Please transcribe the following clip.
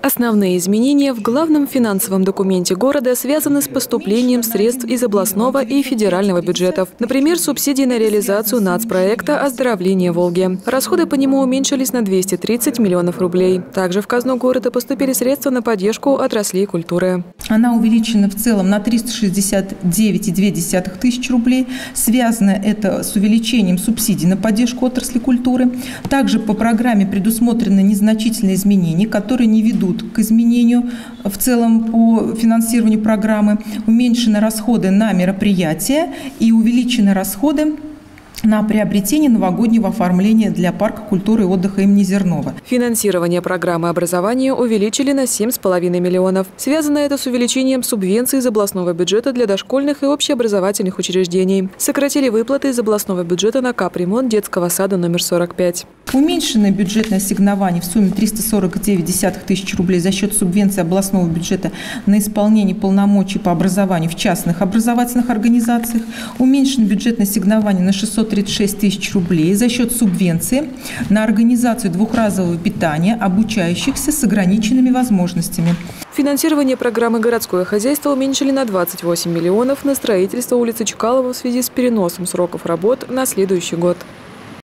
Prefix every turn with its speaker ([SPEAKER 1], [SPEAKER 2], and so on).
[SPEAKER 1] Основные изменения в главном финансовом документе города связаны с поступлением средств из областного и федерального бюджетов. Например, субсидии на реализацию нацпроекта «Оздоровление Волги». Расходы по нему уменьшились на 230 миллионов рублей. Также в казну города поступили средства на поддержку отраслей культуры.
[SPEAKER 2] Она увеличена в целом на 369,2 тысяч рублей. Связано это с увеличением субсидий на поддержку отрасли культуры. Также по программе предусмотрены незначительные изменения, которые не ведут к изменению в целом по финансированию программы. Уменьшены расходы на мероприятия и увеличены расходы на приобретение новогоднего оформления для парка культуры и отдыха имени Зернова.
[SPEAKER 1] Финансирование программы образования увеличили на 7,5 миллионов. Связано это с увеличением субвенций из областного бюджета для дошкольных и общеобразовательных учреждений. Сократили выплаты из областного бюджета на капремонт детского сада номер 45.
[SPEAKER 2] Уменьшенное бюджетное ассигнование в сумме 349,9 тысяч рублей за счет субвенции областного бюджета на исполнение полномочий по образованию в частных образовательных организациях. Уменьшено бюджетное ассигнование на 636 тысяч рублей за счет субвенции на организацию двухразового питания обучающихся с ограниченными возможностями.
[SPEAKER 1] Финансирование программы «Городское хозяйство» уменьшили на 28 миллионов на строительство улицы Чкалова в связи с переносом сроков работ на следующий год.